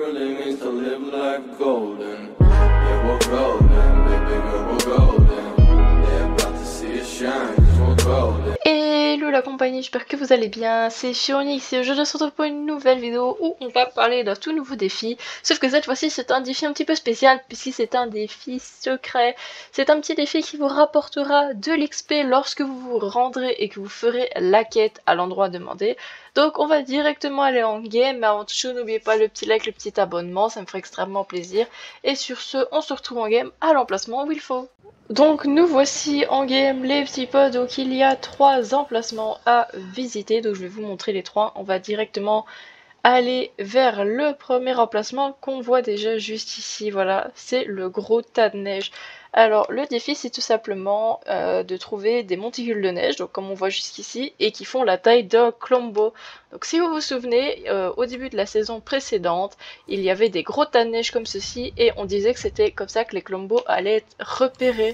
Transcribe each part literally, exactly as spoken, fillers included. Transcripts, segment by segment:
really means to live life golden. Yeah, we're golden, baby girl, we're golden. They're about to see us shine, 'cause we're golden. Hello la compagnie, j'espère que vous allez bien, c'est Chironix et aujourd'hui on se retrouve pour une nouvelle vidéo où on va parler d'un tout nouveau défi. Sauf que cette fois-ci c'est un défi un petit peu spécial puisque c'est un défi secret. C'est un petit défi qui vous rapportera de l'X P lorsque vous vous rendrez et que vous ferez la quête à l'endroit demandé. Donc on va directement aller en game, mais avant toute chose n'oubliez pas le petit like, le petit abonnement, ça me ferait extrêmement plaisir. Et sur ce, on se retrouve en game à l'emplacement où il faut. Donc nous voici en game les petits potes, donc il y a trois emplacements à visiter, donc je vais vous montrer les trois. On va directement aller vers le premier emplacement qu'on voit déjà juste ici, voilà, c'est le gros tas de neige. Alors le défi c'est tout simplement euh, de trouver des monticules de neige, donc comme on voit jusqu'ici, et qui font la taille d'un Klombo. Donc si vous vous souvenez, euh, au début de la saison précédente, il y avait des gros tas de neige comme ceci, et on disait que c'était comme ça que les Klombos allaient être repérés.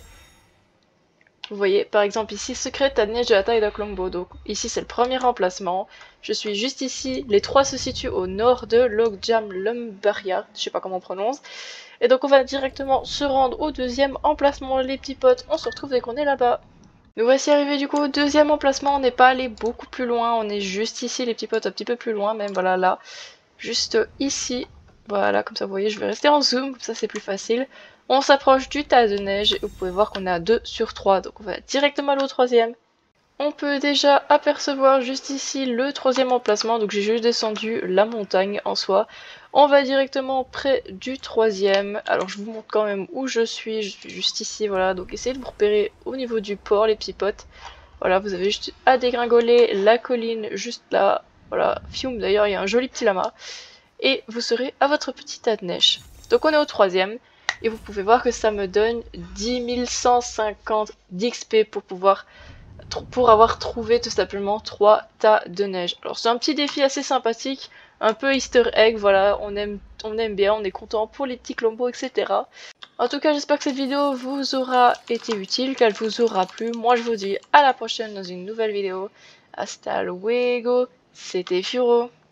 Vous voyez, par exemple ici, secret tas de neige de la taille d'un Klombo. Donc ici c'est le premier emplacement. Je suis juste ici. Les trois se situent au nord de Logjam Lumberyard. Je sais pas comment on prononce. Et donc on va directement se rendre au deuxième emplacement, les petits potes. On se retrouve dès qu'on est là-bas. Nous voici arrivés du coup au deuxième emplacement. On n'est pas allé beaucoup plus loin. On est juste ici, les petits potes, un petit peu plus loin même. Voilà, là. Juste ici. Voilà, comme ça vous voyez, je vais rester en zoom. Comme ça c'est plus facile. On s'approche du tas de neige et vous pouvez voir qu'on est à deux sur trois, donc on va directement aller au troisième. On peut déjà apercevoir juste ici le troisième emplacement, donc j'ai juste descendu la montagne en soi. On va directement près du troisième, alors je vous montre quand même où je suis, je suis juste ici, voilà, donc essayez de vous repérer au niveau du port les petits potes. Voilà, vous avez juste à dégringoler la colline juste là, voilà, fium d'ailleurs, il y a un joli petit lama. Et vous serez à votre petit tas de neige. Donc on est au troisième. Et vous pouvez voir que ça me donne dix mille cent cinquante d'X P pour pouvoir pour avoir trouvé tout simplement trois tas de neige. Alors c'est un petit défi assez sympathique, un peu easter egg, voilà, on aime, on aime bien, on est content pour les petits Klombos, et cetera. En tout cas, j'espère que cette vidéo vous aura été utile, qu'elle vous aura plu. Moi je vous dis à la prochaine dans une nouvelle vidéo. Hasta luego, c'était Furo.